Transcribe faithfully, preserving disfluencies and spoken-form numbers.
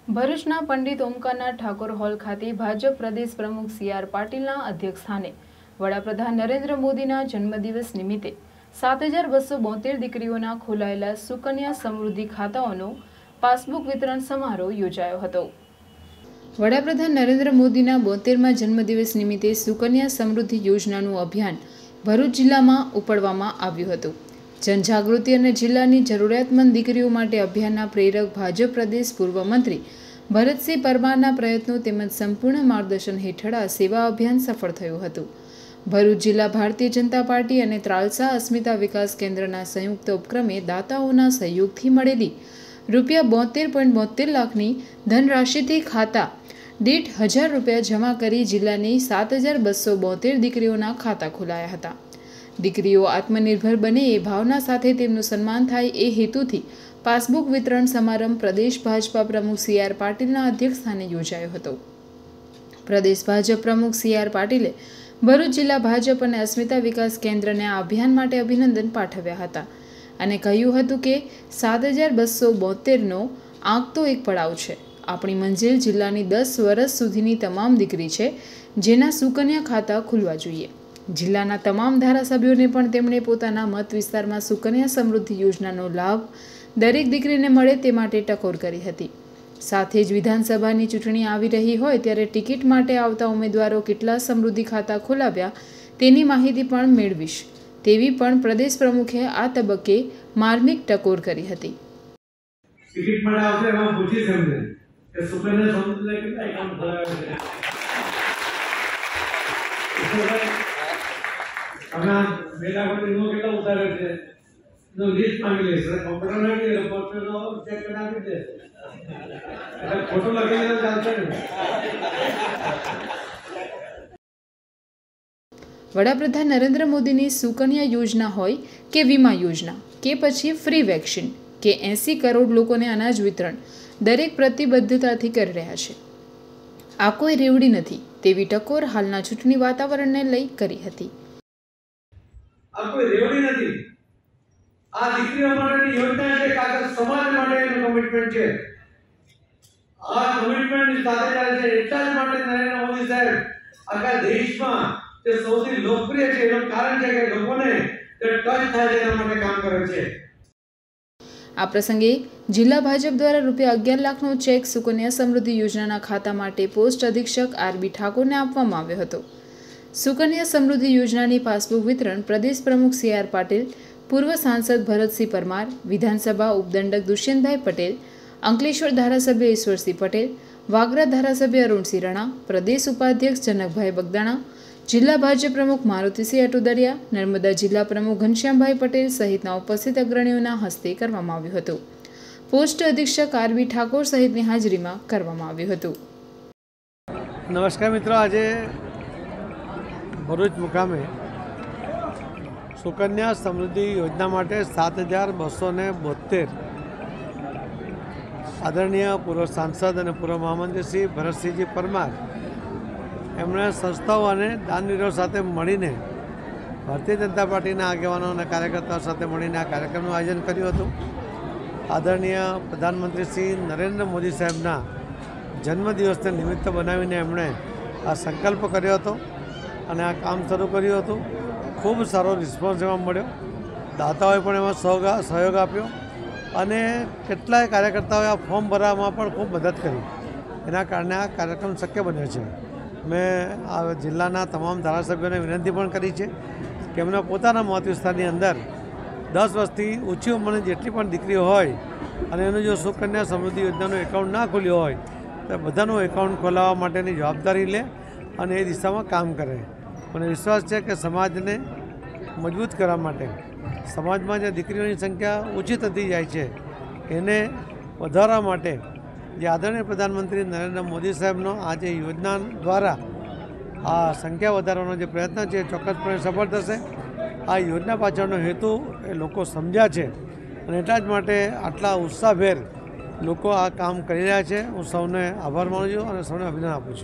ભરૂચના પંડિત ઓમકારનાથ ઠાકોર હોલ ખાતે ભાજપ પ્રદેશ પ્રમુખ સી આર પાટીલના અધ્યક્ષસ્થાને વડાપ્રધાન નરેન્દ્ર મોદીના જન્મદિવસ નિમિત્તે સાત હજાર બસો બોતેર દીકરીઓના ખોલાયેલા સુકન્યા સમૃદ્ધિ ખાતાઓનો પાસબુક વિતરણ સમારોહ યોજાયો હતો। વડાપ્રધાન નરેન્દ્ર મોદીના બોતેરમાં જન્મદિવસ નિમિત્તે સુકન્યા સમૃદ્ધિ યોજનાનું અભિયાન ભરૂચ જિલ્લામાં ઉપાડવામાં આવ્યું હતું। જનજાગૃતિ અને જિલ્લાની જરૂરિયાતમંદ દીકરીઓ માટે અભિયાનના પ્રેરક ભાજપ પ્રદેશ પૂર્વ મંત્રી ભરતસિંહ પરમારના પ્રયત્નો તેમજ સંપૂર્ણ માર્ગદર્શન હેઠળ આ સેવા અભિયાન સફળ થયું હતું। ભરૂચ જિલ્લા ભારતીય જનતા પાર્ટી અને ત્રાલસા અસ્મિતા વિકાસ કેન્દ્રના સંયુક્ત ઉપક્રમે દાતાઓના સહયોગથી મળેલી રૂપિયા બોતેર પોઈન્ટ બોતેર લાખની ધનરાશિથી ખાતા દીઠ હજાર રૂપિયા જમા કરી જિલ્લાની સાત હજાર બસો બોતેર દીકરીઓના ખાતા ખોલાયા હતા। દીકરીઓ આત્મનિર્ભર બને એ ભાવના સાથે તેમનું સન્માન થાય એ હેતુથી પાસબુક વિતરણ સમારંભ પ્રદેશ ભાજપા પ્રમુખ સી આર પાટીલના અધ્યક્ષસ્થાને યોજાયો હતો। પ્રદેશ ભાજપ પ્રમુખ સી આર પાટીલે ભરૂચ જિલ્લા ભાજપ અને અસ્મિતા વિકાસ કેન્દ્રને આ અભિયાન માટે અભિનંદન પાઠવ્યા હતા અને કહ્યું હતું કે સાત હજાર બસો બોતેરનો આંક તો એક પડાવ છે। આપણી મંજિલ જિલ્લાની દસ વર્ષ સુધીની તમામ દીકરી છે જેના સુકન્યા ખાતા ખુલવા જોઈએ। જિલ્લાના તમામ ધારાસભ્યોને પણ તેમણે પોતાના મત વિસ્તારમાં સુકન્યા સમૃદ્ધિ યોજનાનો લાભ દરેક દીકરીને મળે તે માટે ટકોર કરી હતી। સાથે જ વિધાનસભાની ચૂંટણી આવી રહી હોય ત્યારે ટિકિટ માટે આવતા ઉમેદવારો કેટલા સમૃદ્ધિ ખાતા ખોલાવ્યા તેની માહિતી પણ મેળવીશ તેવી પણ પ્રદેશ પ્રમુખે આ તબક્કે માર્મિક ટકોર કરી હતી। ટિકિટ માટે આવશે એમાં પૂછી સમજે કે સુકન્યા સમૃદ્ધિ કેટલા એકાઉન્ટ ખોલાવ્યા છે। हमें मेरा को नो કેટલા ઉતારે છે નો લિસ્ટ માંગી લે છે કોમ્પ્યુટર નાખી દે કોમ્પ્યુટર નો ચેક કરી આપી દે એટલે ફોટો લગાવીને ચાલશે ને। વડાપ્રધાન નરેન્દ્ર મોદીની સુકન્યા યોજના હોય કે વીમા યોજના કે પછી ફ્રી વેક્સિન કે એંસી કરોડ લોકોને અનાજ વિતરણ દરેક પ્રતિબદ્ધતાથી કરી રહ્યા છે। આ કોઈ રેવડી નથી તેવી ટકોર હાલના ચૂંટણી વાતાવરણને લઈ કરી હતી। આ કોઈ રેવડી નથી, આ દીકરીઓ માટેની યોજના છે, કાકા સમાજ માટેનું કમિટમેન્ટ છે। આ કમિટમેન્ટ સાથે ચાલે છે એટલા જ માટે નરેન્દ્ર મોદી સાહેબ આખા દેશમાં તે સૌથી લોકપ્રિય છે એનું કારણ છે કે લોકોને તે ટચ થાય છે એના માટે કામ કરે છે। આ પ્રસંગે જિલ્લા ભાજપ દ્વારા રૂપિયા અગિયાર લાખનો ચેક સુકન્યા સમૃદ્ધિ યોજનાના ખાતા માટે પોસ્ટ અધિક્ષક આર બી ઠાકોરને આપવામાં આવ્યો હતો। સુકન્યા સમૃદ્ધિ યોજનાની પાસબુક વિતરણ પ્રદેશ પ્રમુખ સી આર પાટીલ, પૂર્વ સાંસદ ભરતસિંહ પરમાર, વિધાનસભા ઉપદંડક દુષ્યંતભાઈ પટેલ, અંકલેશ્વર ધારાસભ્ય ઈશ્વરસિંહ પટેલ, વાગરા ધારાસભ્ય અરુણસિંહ રણા, પ્રદેશ ઉપાધ્યક્ષ જનકભાઈ બગદાણા, જિલ્લા ભાજપ પ્રમુખ મારુતિસિંહ અટુદરિયા, નર્મદા જિલ્લા પ્રમુખ ઘનશ્યામભાઈ પટેલ સહિતના ઉપસ્થિત અગ્રણીઓના હસ્તે કરવામાં આવ્યું હતું। પોસ્ટ અધિક્ષક આર બી ઠાકોર સહિતની હાજરીમાં કરવામાં આવ્યું હતું। નમસ્કાર મિત્રો, આજે ભરૂચ મુકામે સુકન્યા સમૃદ્ધિ યોજના માટે સાત હજાર બસો ને બોતેર આદરણીય પૂર્વ સાંસદ અને પૂર્વ મહામંત્રી શ્રી ભરતસિંહજી પરમાર એમણે સંસ્થાઓ અને દાનવીરો સાથે મળીને ભારતીય જનતા પાર્ટીના આગેવાનો અને કાર્યકર્તાઓ સાથે મળીને આ કાર્યક્રમનું આયોજન કર્યું હતું। આદરણીય પ્રધાનમંત્રી શ્રી નરેન્દ્ર મોદી સાહેબના જન્મદિવસને નિમિત્ત બનાવીને એમણે આ સંકલ્પ કર્યો હતો અને આ કામ શરૂ કર્યું હતું। ખૂબ સારો રિસ્પોન્સ એમાં મળ્યો, દાતાઓએ પણ એમાં સહયોગ આપ્યો અને કેટલાય કાર્યકર્તાઓએ આ ફોર્મ ભરવામાં પણ ખૂબ મદદ કરી, એના કારણે આ કાર્યક્રમ શક્ય બન્યો છે। મેં આ જિલ્લાના તમામ ધારાસભ્યોને વિનંતી પણ કરી છે કે એમના પોતાના મત વિસ્તારની અંદર દસ વર્ષથી ઊંચી ઉંમરની જેટલી પણ દીકરીઓ હોય અને એનું જો સુકન્યા સમૃદ્ધિ યોજનાનું એકાઉન્ટ ના ખોલ્યું હોય તો બધાનું એકાઉન્ટ ખોલાવવા માટેની જવાબદારી લે અને એ દિશામાં કામ કરે। મને વિશ્વાસ છે કે સમાજને મજબૂત કરવા માટે, સમાજમાં જે દીકરીઓની સંખ્યા ઓછી થતી જાય છે એને વધારવા માટે જે આદરણીય પ્રધાનમંત્રી નરેન્દ્ર મોદી સાહેબનો આ જે યોજના દ્વારા આ સંખ્યા વધારવાનો જે પ્રયત્ન છે એ ચોક્કસપણે સફળ થશે। આ યોજના પાછળનો હેતુ એ લોકો સમજ્યા છે અને એટલા જ માટે આટલા ઉત્સાહભેર લોકો આ કામ કરી રહ્યા છે। હું સૌને આભાર માનું છું અને સૌને અભિનંદન આપું છું।